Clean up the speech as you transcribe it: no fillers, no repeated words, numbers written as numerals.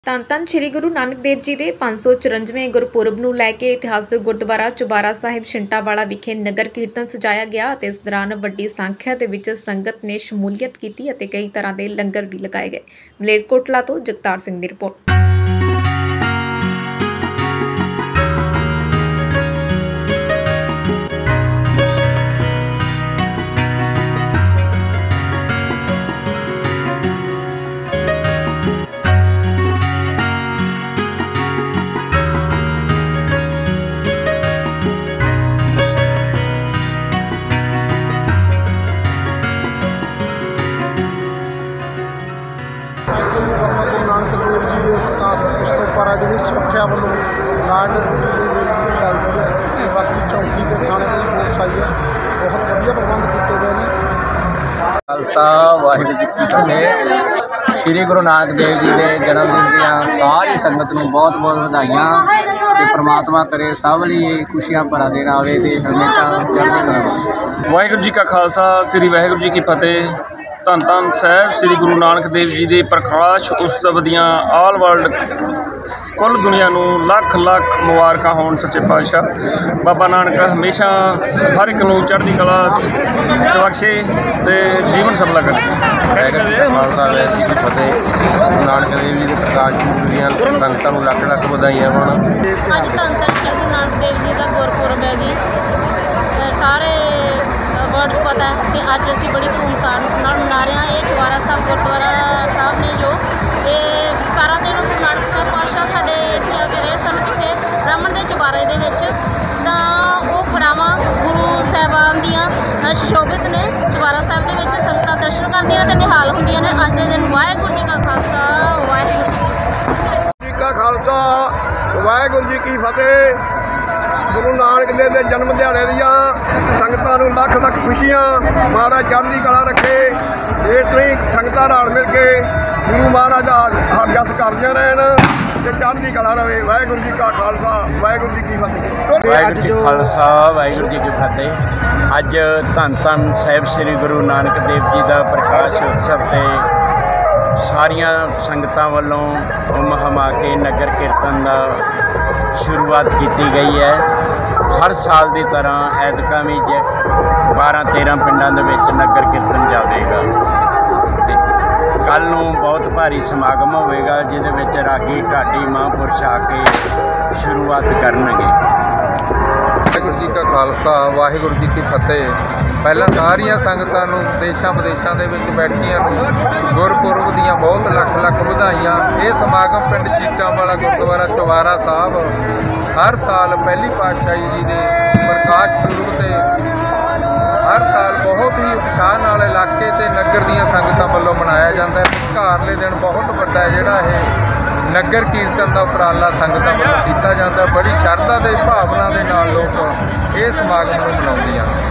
ਧੰਨ ਧੰਨ ਸ਼੍ਰੀ ਗੁਰੂ ਨਾਨਕ ਦੇਵ ਜੀ ਦੇ 554ਵੇਂ ਗੁਰਪੁਰਬ ਨੂੰ ਲੈ ਕੇ ਇਤਿਹਾਸਕ ਗੁਰਦੁਆਰਾ ਚੁਬਾਰਾ ਸਾਹਿਬ ਛਿੰਟਾਵਾਲਾ ਵਿਖੇ ਨਗਰ ਕੀਰਤਨ ਸਜਾਇਆ ਗਿਆ ਅਤੇ ਇਸ ਦੌਰਾਨ ਵੱਡੀ ਸੰਖਿਆ ਦੇ ਵਿੱਚ ਸੰਗਤ ਨੇ ਸ਼ਮੂਲੀਅਤ ਕੀਤੀ ਅਤੇ ਕਈ ਤਰ੍ਹਾਂ ਦੇ ਲੰਗਰ ਵੀ ਲਗਾਏ ਗਏ। ਮਲੇਰਕੋਟਲਾ ਤੋਂ ਜਗਤਾਰ ਸਿੰਘ ਦੀ ਰਿਪੋਰਟ। गुरु नानक देव जी के प्रकाश उस तो पर जी सुरक्षा वालों लाइट लाई गई है। बाकी चौकी के खाने की फोर्स आई है, बहुत बढ़िया प्रबंध किए गए हैं। खालसा वाहिगुरू जी की फतेह। श्री गुरु नानक देव जी के जन्मदिन दी सारी संगत नूं बहुत बहुत बधाइयां ते परमात्मा करे सब लई खुशियां भरा दिन आवे ते हमेशा चढ़दी कला। वाहिगुरू जी का खालसा श्री वाहिगुरू जी की फतेह। धन धन साहिब श्री गुरु नानक देव जी के प्रकाश उत्सव दियाँ आल वर्ल्ड कुल दुनिया नूं लख लख मुबारक होण। सच्चे पातशाह बाबा नानक हमेशा हर एक नूं चढ़दी कला च बख्शे ते जीवन सफला करे। खालसा वाहिगुरू जी की फतेह। गुरु नानक देव जी के प्रकाश दुनिया संगतां नूं लख लख बधाइयां होण। अज धन धन श्री गुरु नानक देव जी का गुरपुरब है जी। सारे वर्ल्ड को पता है कि अज असी बड़ी धूमधाम मना रहे हैं। ये चुबारा साहब गुरुद्वारा साहब ने जो ये 17 दिन गुरु नानक साहब पातशाह साडे इत्थे आ के रहे सन किसी ब्राह्मण के चुबारे दे विच, तां वो खड़ावां गुरु साहिबान दियां सुशोभित ने। चुबारा साहब दे विच संगतां दर्शन करदियां ते निहाल हुंदियां ने। अज दे दिन वाहिगुरू जी का खालसा वाहिगुरू जी का खालसा वाहिगुरू जी की फतेह। गुरु नानक देव के जन्म दिहाड़े दियां संगतां नूं लख लख खुशियां। महाराज चढ़दी कला रखे। इस तरह संगतां नाल मिल के गुरु महाराज दा हर जस करदियां रहन ते चढ़दी कला रहे। वाहिगुरू जी का खालसा वाहिगुरू जी की फतेह। वाहिगुरू जी खालसा वाहिगुरू जी की फतेह। अज धन धन साहिब श्री गुरु नानक देव जी का प्रकाश उत्सव ते सारियां संगतां वल्लों हुम हमा के नगर कीर्तन का शुरुआत की गई है। हर साल की तरह ऐतका भी 12-13 पिंडां दे विच नगर कीर्तन जाएगा। कल नूं बहुत भारी समागम होगा जिहदे विच रागी ढाडी महापुरुष आके शुरुआत करनगे। वाहिगुरू जी का खालसा वाहिगुरू जी की फतेह। पहला सारिया संगतां नूं देशां विदेशां दे विच बैठियां नूं गुरपुरब दीयां बहुत लख लख बधाइयां। ये समागम पिंड छीटावाला गुरुद्वारा चुबारा साहब हर साल पहली पातशाही जी के प्रकाश पुरब ते हर साल बहुत ही उत्साह नाल इलाके ते नगर दीयां संगतां वल्लों मनाया जाता है। विचकारले दिन बहुत वड्डा जिहड़ा है नगर कीर्तन का उपराला संगतां वल्लों कीता जाता। बड़ी शरधा ते भावना दे नाल लोग इस समागम नूं मनाउंदे हैं।